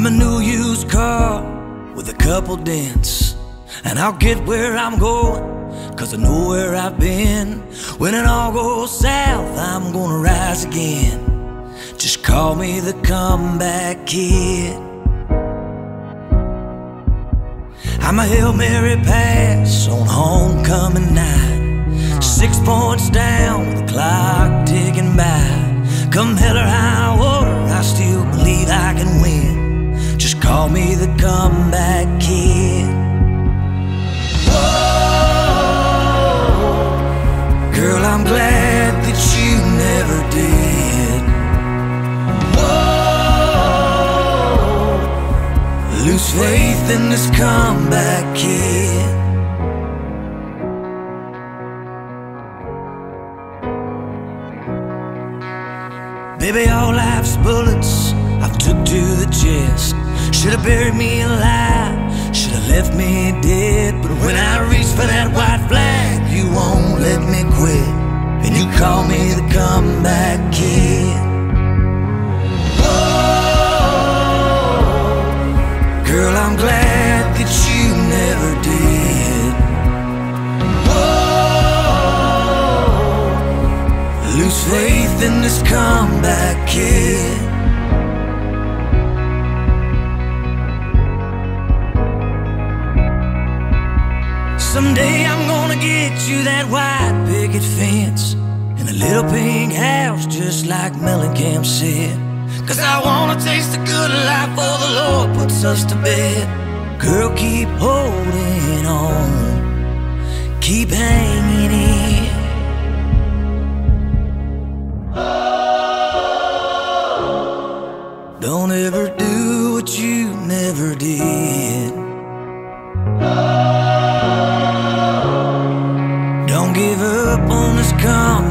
I'm a new used car with a couple dents, and I'll get where I'm going, 'cause I know where I've been. When it all goes south, I'm gonna rise again. Just call me the comeback kid. I'm a Hail Mary pass on homecoming night, 6 points down with the clock ticking by. Come hell or high water, I still believe I can win. Just call me the comeback kid. Whoa, girl, I'm glad that you never did. Whoa, lose faith in this comeback kid. Baby, all life's bullets I've took to the chest. Should've buried me alive, should've left me dead. But when I reach for that white flag, you won't let me quit, and you call me the comeback kid. Whoa, girl, I'm glad that you never did. Whoa, lose faith in this comeback kid. Someday I'm gonna get you that white picket fence and a little pink house, just like Mellencamp said. 'Cause I wanna taste the good life before the Lord puts us to bed. Girl, keep holding on, keep hanging in. Don't ever do what you never did. Don't give up on this comeback.